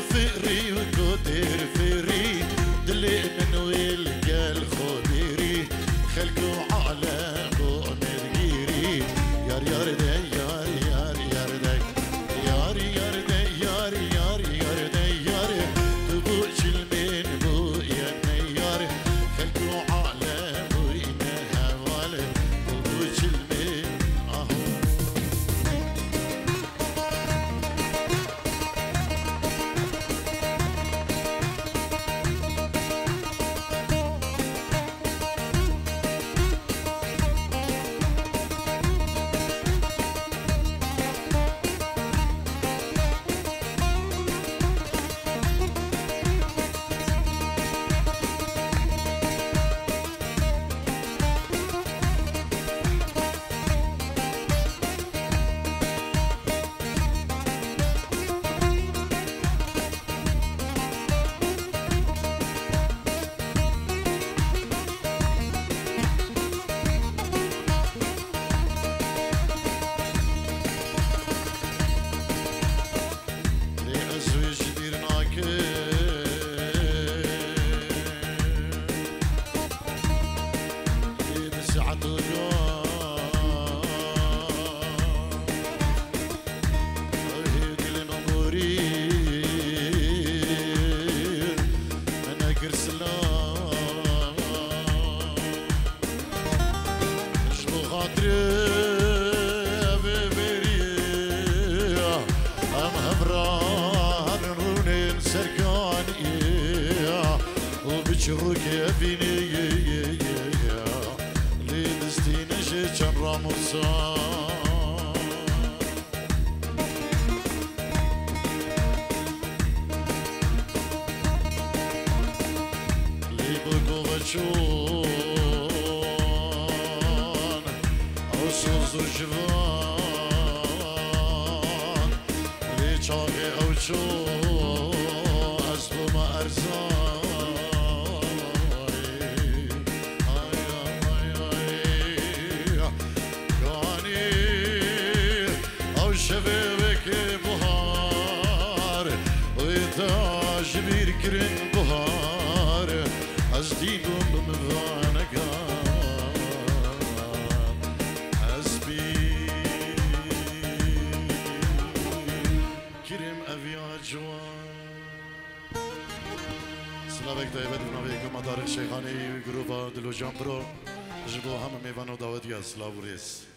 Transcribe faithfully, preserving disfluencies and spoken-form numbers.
فقري وكتر فقري دلي من والقال خبيري خلقوا عالم ومرقيري يار يار دي يار يار يار دي يار يار دي يار يار يار دي يار تبوش المين بو يا نيار خلقوا عالم وإنا هوالي تبوش المين أهو شروك يا فيني لدستينا شيشان راموسان لبقو بشون أوسوز وجوان لچاقي أوشو أسبو ما أرزان شبابك بهار ويتاج بيركرن بهار أزديكم بمفانك أزبي كريم أبيا جوان سلامك دايبت بنابيكم مدار الشيخاني جروبا دلو جامبرو جبو هم ميوانو داود يا سلاوريس